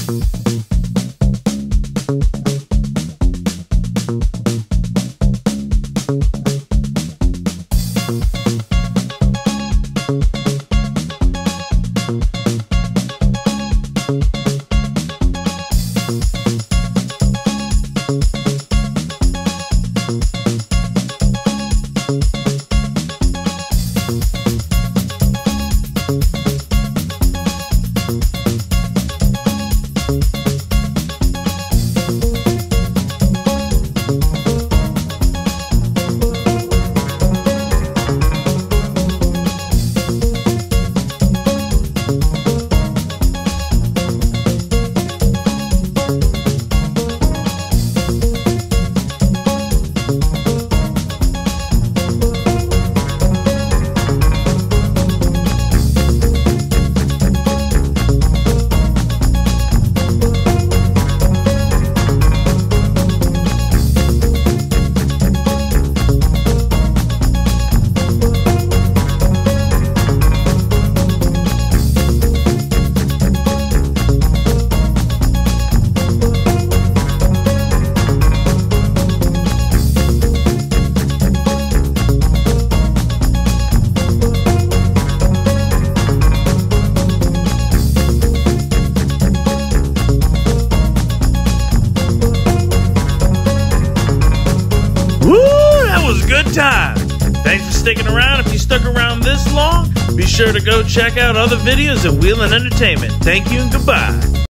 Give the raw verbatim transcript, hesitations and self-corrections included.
Good time. Thanks for sticking around. If you stuck around this long, be sure to go check out other videos at Whelan Entertainment. Thank you and goodbye.